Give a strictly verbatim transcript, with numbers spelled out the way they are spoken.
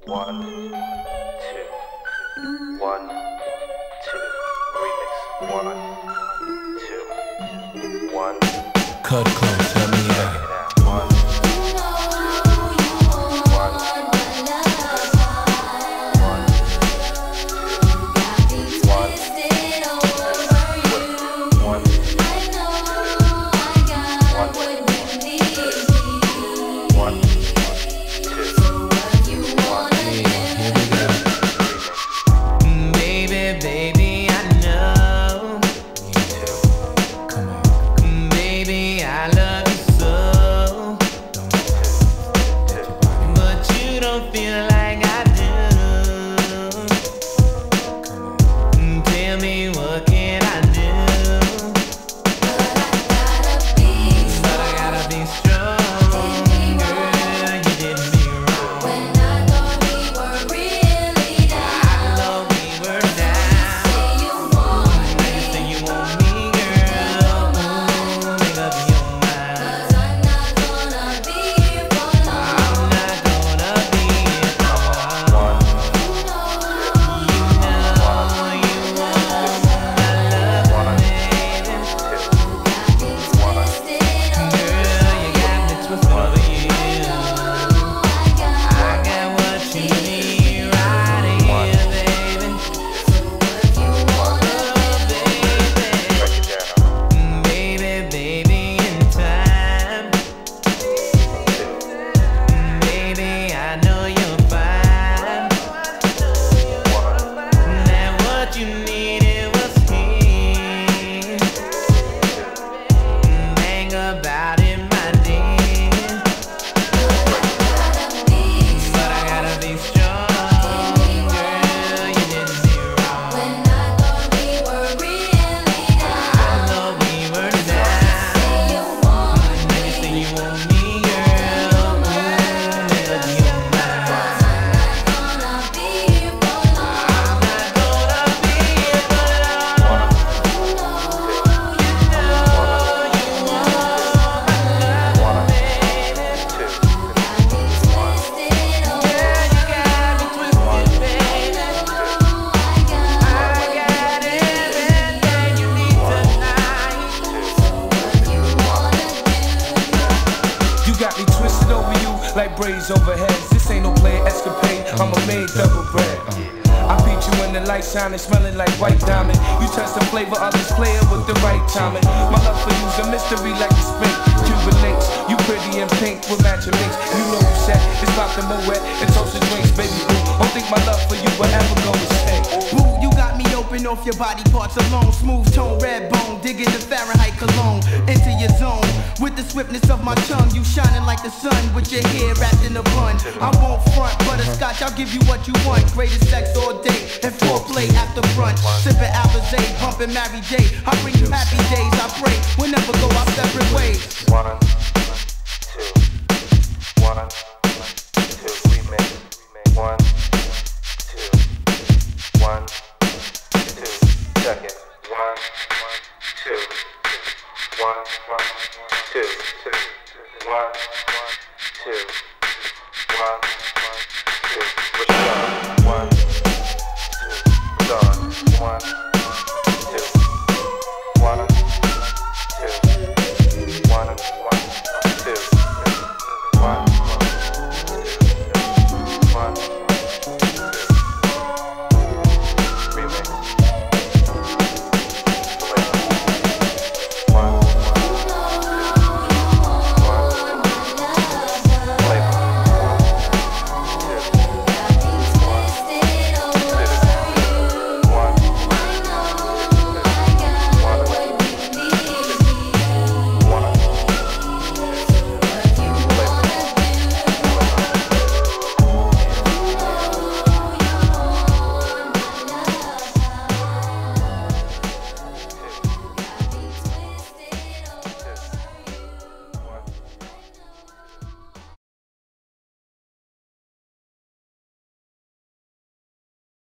One, two, one, two, remix. One, two, one. Cut close, let me out. One. Like braids over heads, this ain't no play escapade, I'm a made double bread. I beat you when the lights shining, smelling like white diamond. You test the flavor of this player with the right timing. My love for you's a mystery like the spring. Cuban links, you pretty in pink with matching links. You know who said it's about the Moet and toasted drinks, baby boo. Don't think my love for you will ever go extinct. Boo, you got me open off your body parts alone. Smooth tone, red bone, digging the Fahrenheit cologne. Into your zone with the swiftness of my tongue. You shining like the sun with your hair wrapped in a bun. I won't front, butterscotch, I'll give you what you want. Greatest sex all day and foreplay after brunch. Sipping Alizé, bumping Mary J. I bring you happy days, I pray we'll never go our separate ways. One, two, one, two, remix. One, two, one, two, check it. One, two, one, one, two, two, one, two, one, two. What's up? One, two, done. One.